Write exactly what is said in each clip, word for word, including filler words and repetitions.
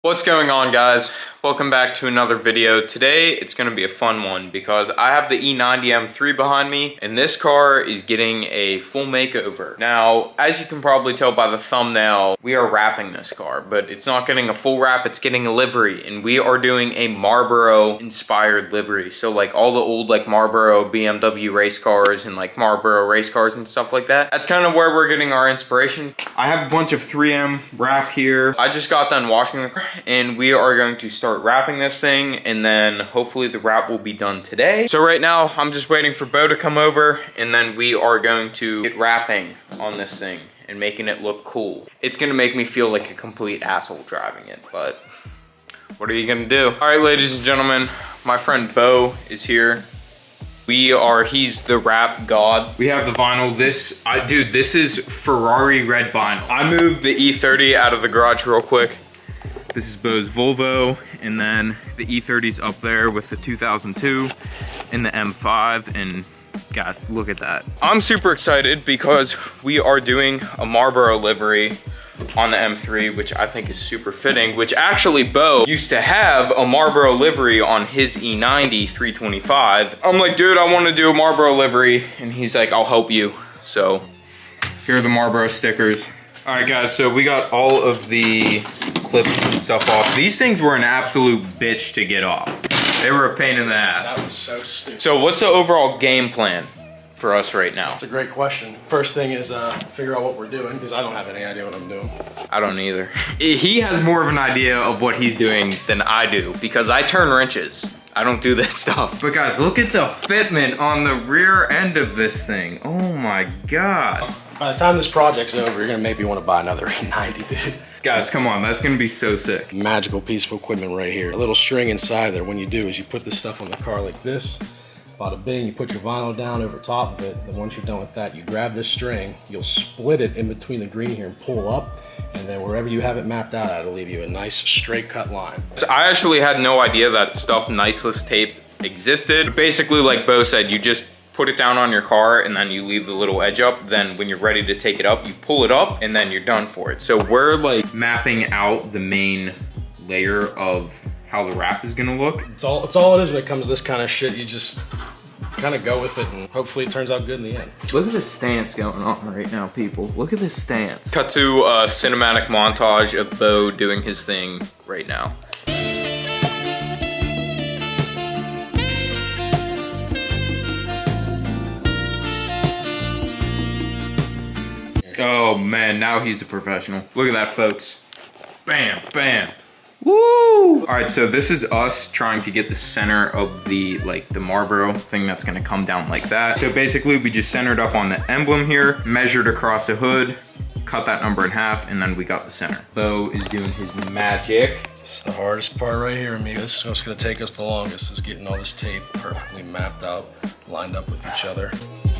What's going on, guys? Welcome back to another video. Today it's going to be a fun one because I have the E ninety M three behind me and this car is getting a full makeover. Now, as you can probably tell by the thumbnail, we are wrapping this car, but it's not getting a full wrap, it's getting a livery, and we are doing a Marlboro inspired livery. So like all the old like Marlboro B M W race cars and like Marlboro race cars and stuff like that. That's kind of where we're getting our inspiration. I have a bunch of three M wrap here. I just got done washing the car and we are going to start wrapping this thing, and then hopefully the wrap will be done today. So right now I'm just waiting for Bo to come over, and then we are going to get wrapping on this thing and making it look cool. It's gonna make me feel like a complete asshole driving it, but what are you gonna do? All right, ladies and gentlemen, my friend Bo is here. We are, he's the wrap god. We have the vinyl. This, I, dude, this is Ferrari red vinyl. I moved the E thirty out of the garage real quick. This is Bo's Volvo, and then the E thirty's up there with the two thousand two and the M five, and guys, look at that. I'm super excited because we are doing a Marlboro livery on the M three, which I think is super fitting, which actually Bo used to have a Marlboro livery on his E ninety three twenty-five. I'm like, dude, I want to do a Marlboro livery, and he's like, I'll help you. So here are the Marlboro stickers. All right, guys, so we got all of the clips and stuff off. These things were an absolute bitch to get off. They were a pain in the ass. That was so stupid. So what's the overall game plan for us right now? It's a great question. First thing is uh, figure out what we're doing, because I don't have any idea what I'm doing. I don't either. He has more of an idea of what he's doing than I do, because I turn wrenches. I don't do this stuff. But guys, look at the fitment on the rear end of this thing. Oh my God. By the time this project's over, you're gonna maybe want to buy another E ninety, dude. Guys, come on, that's gonna be so sick. Magical piece of equipment right here. A little string inside there. When you do is you put this stuff on the car like this. Bada bing, you put your vinyl down over top of it. And once you're done with that, you grab this string, you'll split it in between the green here and pull up. And then wherever you have it mapped out, it'll leave you a nice straight cut line. So I actually had no idea that stuff Niceless tape existed. Basically, like Bo said, you just put it down on your car and then you leave the little edge up. Then when you're ready to take it up, you pull it up and then you're done for it. So we're like mapping out the main layer of how the wrap is gonna look. It's all, it's all it is when it comes to this kind of shit. You just kind of go with it and hopefully it turns out good in the end. Look at the stance going on right now, people. Look at this stance. Cut to a cinematic montage of Bo doing his thing right now. Oh man, now he's a professional. Look at that, folks. Bam, bam. Woo! All right, so this is us trying to get the center of the like the Marlboro thing that's gonna come down like that. So basically we just centered up on the emblem here, measured across the hood, cut that number in half, and then we got the center. Bo is doing his magic. This is the hardest part right here, amigo. This is what's gonna take us the longest, is getting all this tape perfectly mapped out, lined up with each other.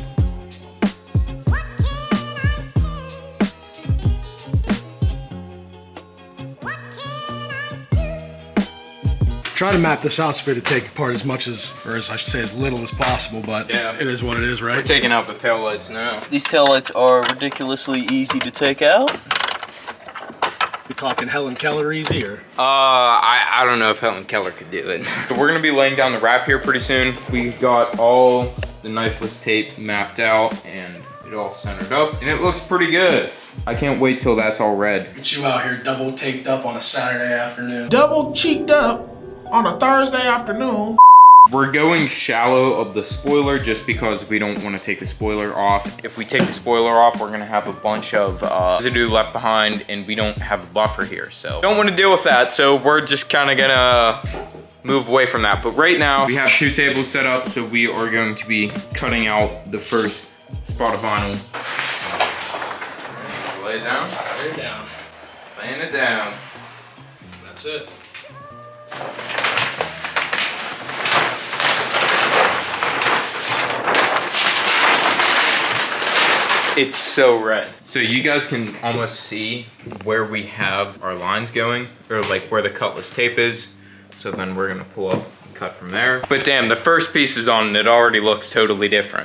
Try to map this out so we to take apart as much as, or as I should say, as little as possible, but yeah, it is what it is, right? We're taking out the taillights now. These taillights are ridiculously easy to take out. You talking Helen Keller easy, or? Uh, I, I don't know if Helen Keller could do it. But we're gonna be laying down the wrap here pretty soon. We got all the knifeless tape mapped out and it all centered up, and it looks pretty good. I can't wait till that's all red. Get you out here double taped up on a Saturday afternoon. Double cheeked up on a Thursday afternoon. We're going shallow of the spoiler just because we don't want to take the spoiler off. If we take the spoiler off, we're gonna have a bunch of uh, residue left behind, and we don't have a buffer here. So don't want to deal with that. So we're just kind of gonna move away from that. But right now we have two tables set up. So we are going to be cutting out the first spot of vinyl. Lay it down. Lay it down. Laying it down. That's it. It's so red. So you guys can almost see where we have our lines going, or like where the cutlass tape is. So then we're gonna pull up and cut from there. But damn, the first piece is on and it already looks totally different.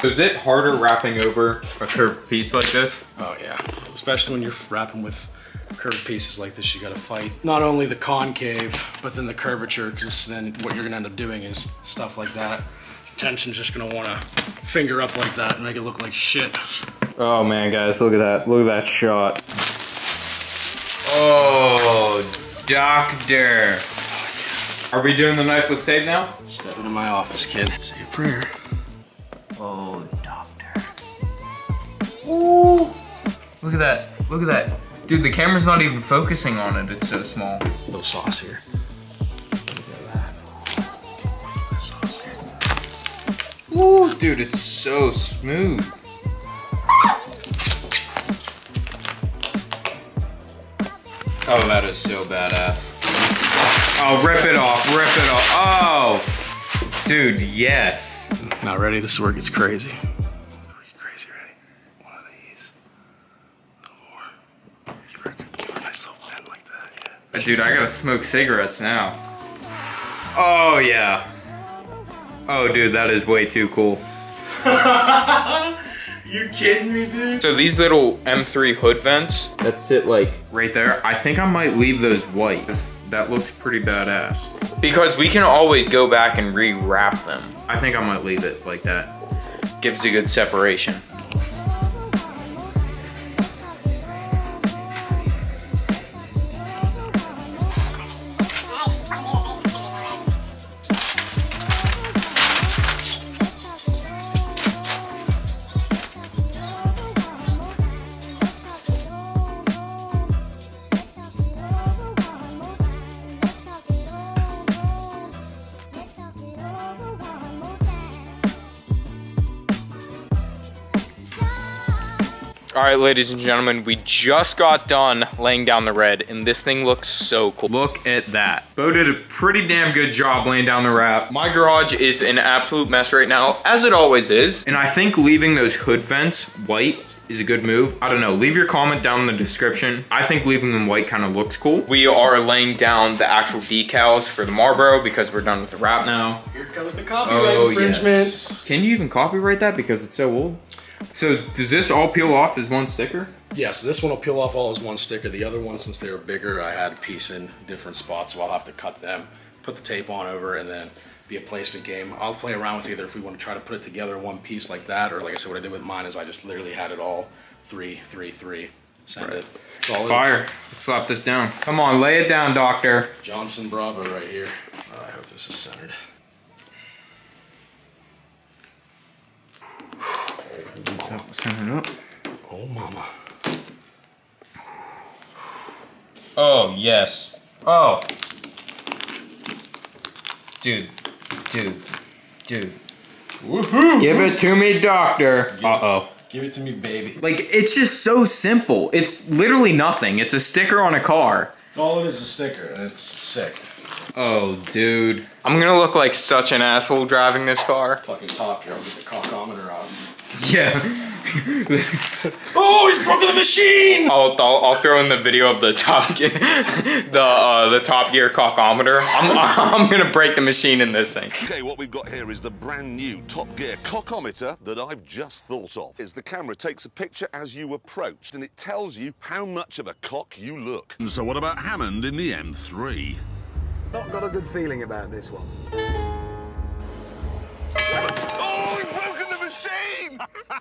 So is it harder wrapping over a curved piece like this? Oh yeah, especially when you're wrapping with curved pieces like this, you gotta fight not only the concave, but then the curvature, because then what you're gonna end up doing is stuff like that. Tension's just gonna wanna finger up like that and make it look like shit. Oh man, guys, look at that. Look at that shot. Oh, doctor. Are we doing the knifeless tape now? Step into my office, kid. Say a prayer. Oh, doctor. Ooh. Look at that. Look at that. Dude, the camera's not even focusing on it. It's so small. A little sauce here. Look at that. That sauce here. Ooh, dude, it's so smooth. Oh, that is so badass. Oh, rip it off, rip it off. Oh, dude, yes. Not ready, this is where it gets crazy. Are you crazy ready? One of these. A little more. Give it a nice little bend like that, yeah. Dude, I gotta smoke cigarettes now. Oh, yeah. Oh, dude, that is way too cool. You kidding me, dude? So these little M three hood vents that sit like right there, I think I might leave those white. That looks pretty badass. Because we can always go back and re-wrap them. I think I might leave it like that. Gives a good separation. All right, ladies and gentlemen, we just got done laying down the red, and this thing looks so cool. Look at that. Bo did a pretty damn good job laying down the wrap. My garage is an absolute mess right now, as it always is. And I think leaving those hood vents white is a good move. I don't know, leave your comment down in the description. I think leaving them white kind of looks cool. We are laying down the actual decals for the Marlboro because we're done with the wrap now. Here comes the copyright oh, infringement. Yes. Can you even copyright that because it's so old? So does this all peel off as one sticker? Yeah, so this one will peel off all as one sticker. The other one, since they were bigger, I had a piece in different spots, so I'll have to cut them, put the tape on over, and then be a placement game. I'll play around with either if we want to try to put it together in one piece like that, or like I said, what I did with mine is I just literally had it all three, three, three. Send right. it. Solid. Fire. Let's slap this down. Come on, lay it down, doctor. Johnson Bravo right here. Uh, I hope this is centered. Center it up. Oh, mama. Oh, yes. Oh. Dude. Dude. Dude. Woohoo! Give it to me, doctor. Uh-oh. Give it to me, baby. Like, it's just so simple. It's literally nothing. It's a sticker on a car. It's all it is, a sticker, and it's sick. Oh, dude. I'm gonna look like such an asshole driving this car. Fucking top here. I'll get the cockometer out. Yeah. Oh, he's broken the machine! I'll, I'll, I'll throw in the video of the top gear, the uh, the top gear cockometer. I'm, I'm gonna break the machine in this thing. Okay, what we've got here is the brand new Top Gear cockometer that I've just thought of. Is the camera takes a picture as you approach, and it tells you how much of a cock you look. So what about Hammond in the M three? Not got a good feeling about this one. Oh, he's broken the machine!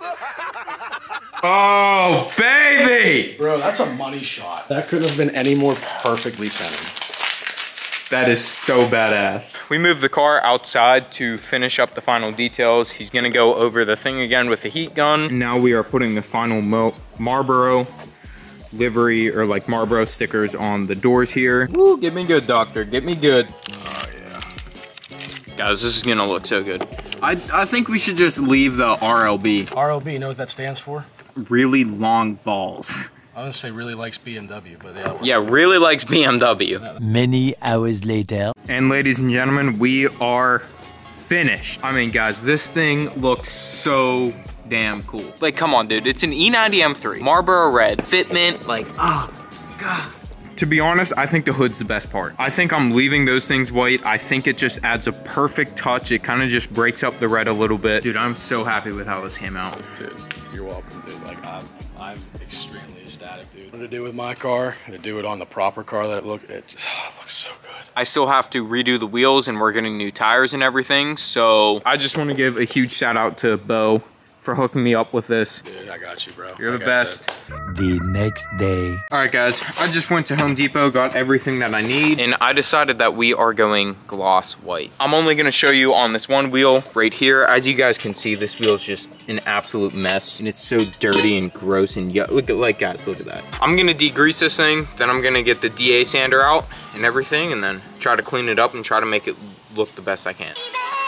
Oh, baby! Bro, that's a money shot. That couldn't have been any more perfectly centered. That is so badass. We moved the car outside to finish up the final details. He's gonna go over the thing again with the heat gun. Now we are putting the final Mo Marlboro livery or like Marlboro stickers on the doors here. Woo, get me good, doctor, get me good. Oh yeah. Guys, this is gonna look so good. I, I think we should just leave the R L B. R L B, you know what that stands for? Really long balls. I was gonna say really likes B M W, but yeah. Yeah, really likes B M W. Many hours later. And ladies and gentlemen, we are finished. I mean, guys, this thing looks so damn cool. Like, come on, dude. It's an E ninety M three. Marlboro red. Fitment, like, oh, God. To be honest, I think the hood's the best part. I think I'm leaving those things white. I think it just adds a perfect touch. It kind of just breaks up the red a little bit. Dude, I'm so happy with how this came out. Dude, you're welcome, dude. Like, I'm, I'm extremely ecstatic, dude. What to do with my car, to do it on the proper car that it look, it just oh, it looks so good. I still have to redo the wheels and we're getting new tires and everything. So I just want to give a huge shout out to Bo for hooking me up with this. Dude, I got you, bro. You're like the best. The next day. All right, guys, I just went to Home Depot, got everything that I need, and I decided that we are going gloss white. I'm only gonna show you on this one wheel right here. As you guys can see, this wheel is just an absolute mess, and it's so dirty and gross and yuck. Look at, like, guys, look at that. I'm gonna degrease this thing, then I'm gonna get the D A sander out and everything, and then try to clean it up and try to make it look the best I can.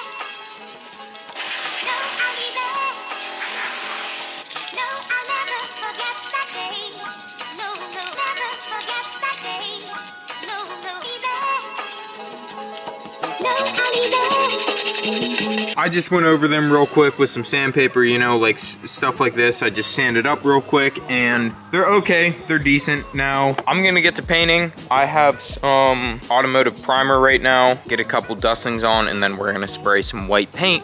I just went over them real quick with some sandpaper, you know, like stuff like this. I just sanded up real quick and they're okay. They're decent. Now, I'm gonna get to painting. I have some automotive primer right now, get a couple dustings on, and then we're gonna spray some white paint.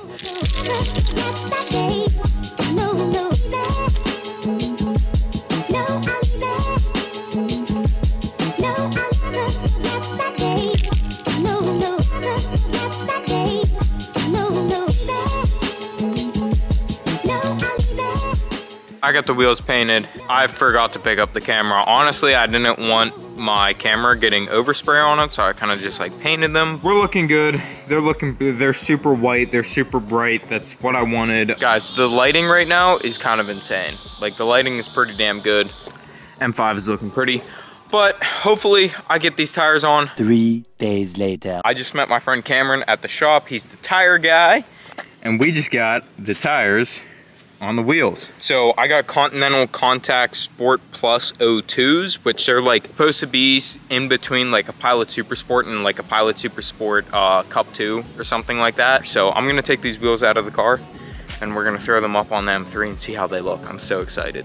I got the wheels painted. I forgot to pick up the camera. Honestly, I didn't want my camera getting overspray on it, so I kind of just like painted them. We're looking good. They're looking, they're super white. They're super bright. That's what I wanted. Guys, the lighting right now is kind of insane. Like, the lighting is pretty damn good. M five is looking pretty. But hopefully I get these tires on. Three days later. I just met my friend Cameron at the shop. He's the tire guy. And we just got the tires on the wheels. So I got Continental Contact Sport Plus oh twos, which are like supposed to be in between like a Pilot Super Sport and like a Pilot Super Sport uh, Cup two or something like that. So I'm gonna take these wheels out of the car and we're gonna throw them up on the M three and see how they look. I'm so excited.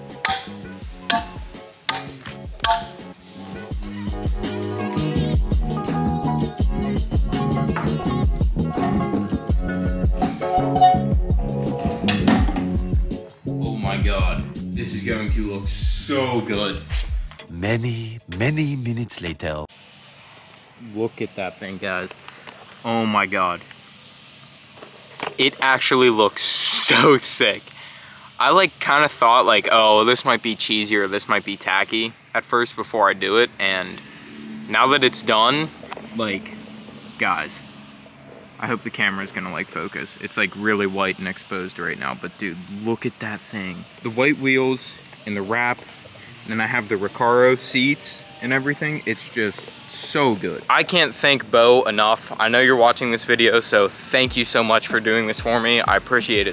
This is going to look so good. Many, many minutes later. Look at that thing, guys. Oh my God. It actually looks so sick. I like kind of thought like, oh, this might be cheesy or this might be tacky at first before I do it. And now that it's done, like, guys, I hope the camera is gonna like focus. It's like really white and exposed right now, but dude, look at that thing. The white wheels and the wrap, and then I have the Recaro seats and everything. It's just so good. I can't thank Bo enough. I know you're watching this video, so thank you so much for doing this for me. I appreciate it.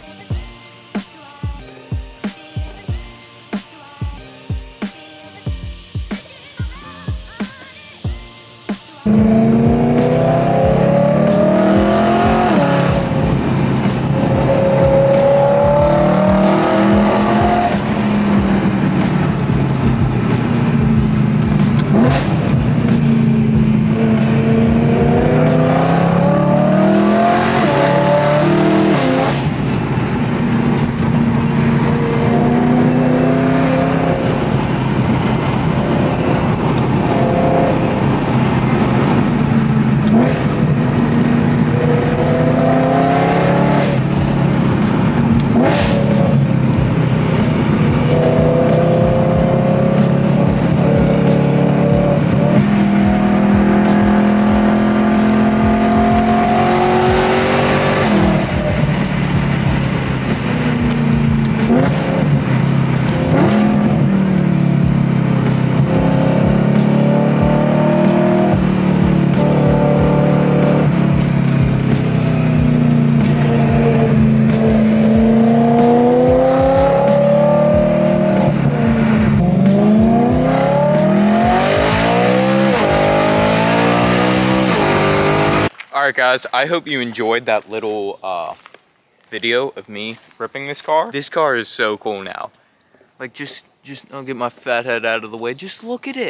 Alright guys, I hope you enjoyed that little uh, video of me ripping this car. This car is so cool now. Like just, just, I'll get my fat head out of the way. Just look at it.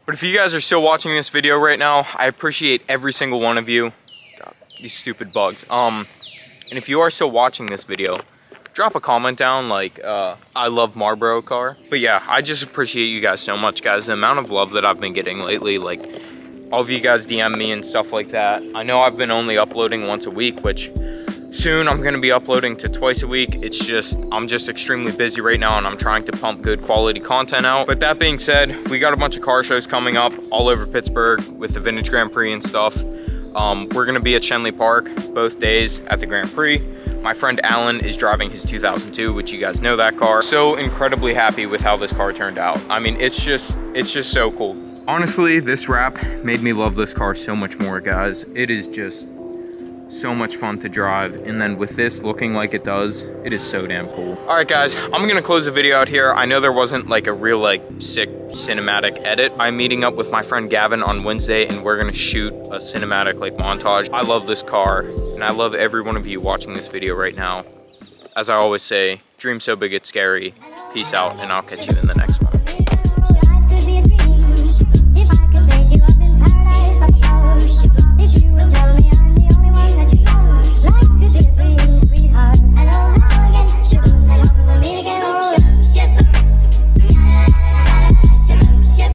But if you guys are still watching this video right now, I appreciate every single one of you. God, these stupid bugs. Um, and if you are still watching this video, drop a comment down like, uh, I love Marlboro car. But yeah, I just appreciate you guys so much, guys. The amount of love that I've been getting lately, like, all of you guys D M me and stuff like that. I know I've been only uploading once a week, which soon I'm gonna be uploading to twice a week. It's just, I'm just extremely busy right now and I'm trying to pump good quality content out. But that being said, we got a bunch of car shows coming up all over Pittsburgh with the Vintage Grand Prix and stuff. Um, we're gonna be at Shenley Park both days at the Grand Prix. My friend Alan is driving his two thousand two, which you guys know that car. So incredibly happy with how this car turned out. I mean, it's just, it's just so cool. Honestly, this wrap made me love this car so much more, guys. It is just so much fun to drive, and then with this looking like it does, it is so damn cool. All right, guys, I'm gonna close the video out here. I know there wasn't like a real like sick cinematic edit. I'm meeting up with my friend Gavin on Wednesday, and we're gonna shoot a cinematic like montage. I love this car, and I love every one of you watching this video right now. As I always say, dream so big it's scary. Peace out, and I'll catch you in the next